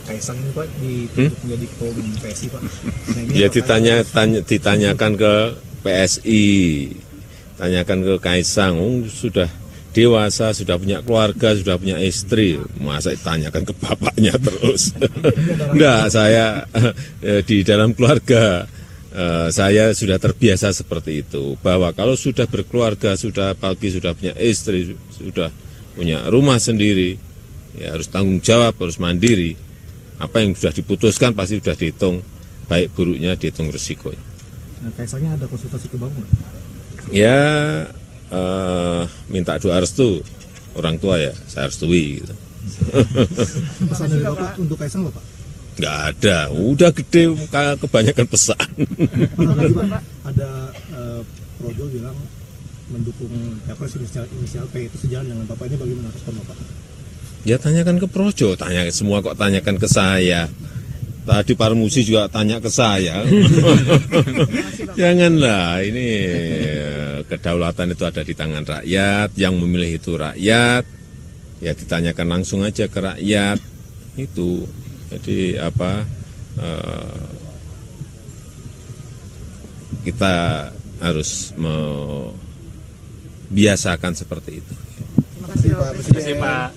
Kaisang ini Pak ditunjuk menjadi ketua umum PSI Pak. Nah, ini Ya ditanyakan ke PSI, tanyakan ke Kaisang, sudah dewasa, sudah punya keluarga, sudah punya istri, masa ditanyakan ke bapaknya terus. Enggak, saya di dalam keluarga saya sudah terbiasa seperti itu, bahwa kalau sudah berkeluarga, sudah punya istri, sudah punya rumah sendiri, ya harus tanggung jawab, harus mandiri. Apa yang sudah diputuskan pasti sudah dihitung, baik buruknya dihitung risikonya. Nah, Kaisangnya ada konsultasi ke Bapak? Ya, minta doa restu orang tua ya, saya restui gitu. Pesan dari Bapak untuk Kaisang Bapak? Nggak ada, udah gede kebanyakan pesan. Pak, ada Projo bilang mendukung Capres inisial P, itu sejalan dengan Bapak, ini bagaimana respon Bapak? Ya tanyakan ke Projo, semua kok tanyakan ke saya. Tadi Parmusi juga tanya ke saya. Janganlah, ini kedaulatan itu ada di tangan rakyat, yang memilih itu rakyat, ya ditanyakan langsung aja ke rakyat, itu. Jadi kita harus membiasakan seperti itu. Terima kasih Pak.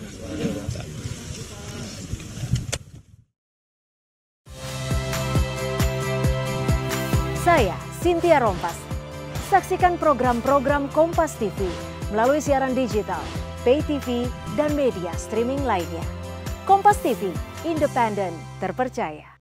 Saya Cynthia Rompas. Saksikan program-program Kompas TV melalui siaran digital, pay TV, dan media streaming lainnya. Kompas TV, independen, terpercaya.